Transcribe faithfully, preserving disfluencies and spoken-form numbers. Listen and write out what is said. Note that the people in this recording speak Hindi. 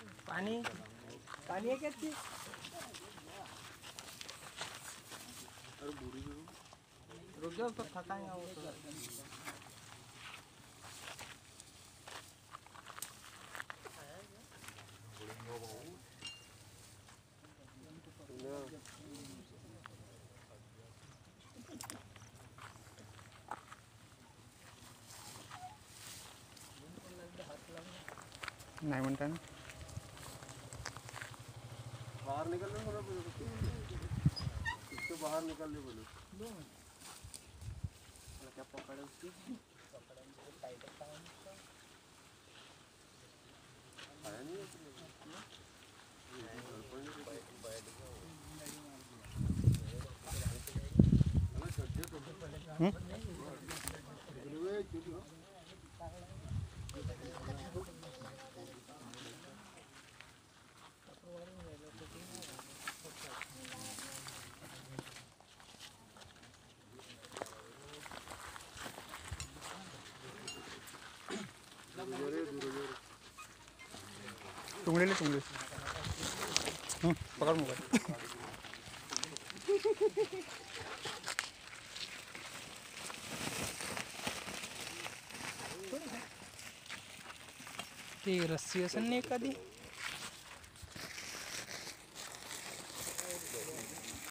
पानी पानी है क्या चीज? रुक जाओ तो थकाएंगे वो तो। नहीं बनता ना बाहर निकलने बोलो इसके बाहर निकलने बोलो क्या पकड़े उसकी आया नहीं टुंगड़ी ले टुंगड़ी हम्म पकड़ मोबाइल ती रस्सी असन नहीं कदी